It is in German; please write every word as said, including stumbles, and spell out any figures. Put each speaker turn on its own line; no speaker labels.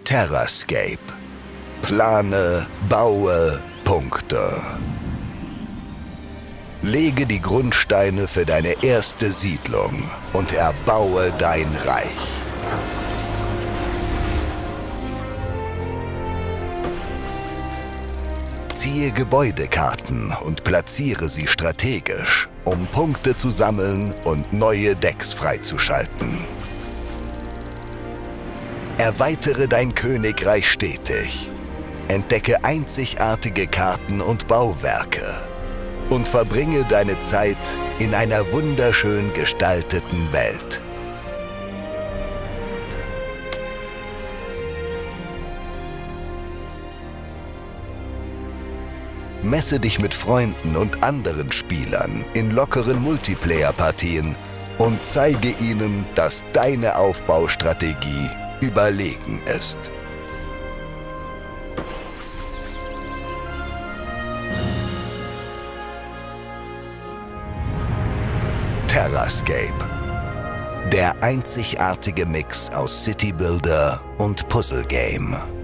Terrascape. Plane, baue, punkte. Lege die Grundsteine für deine erste Siedlung und erbaue dein Reich. Ziehe Gebäudekarten und platziere sie strategisch, um Punkte zu sammeln und neue Decks freizuschalten. Erweitere dein Königreich stetig. Entdecke einzigartige Karten und Bauwerke und verbringe deine Zeit in einer wunderschön gestalteten Welt. Messe dich mit Freunden und anderen Spielern in lockeren Multiplayer-Partien und zeige ihnen, dass deine Aufbaustrategie überlegen ist. Terrascape. Der einzigartige Mix aus City Builder und Puzzle Game.